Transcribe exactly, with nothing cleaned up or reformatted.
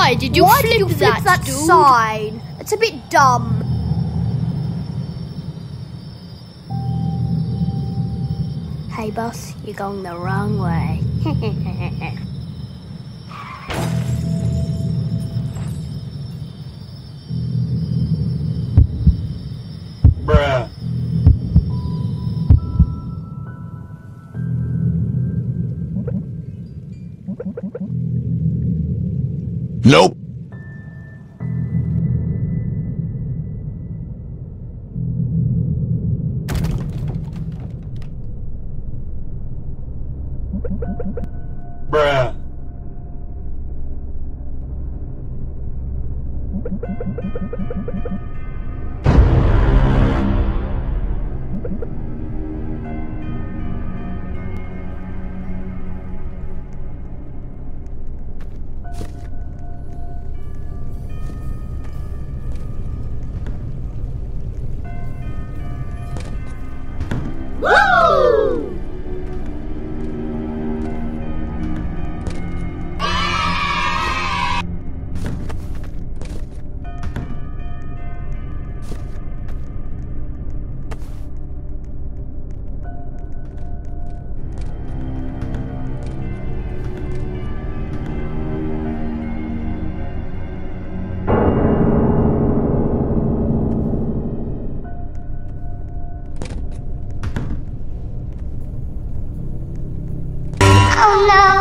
Why did you Why flip did you flip that, that dude? sign? It's a bit dumb. Hey boss, you're going the wrong way. Bruh. Nope. Bruh. Woo! Oh no!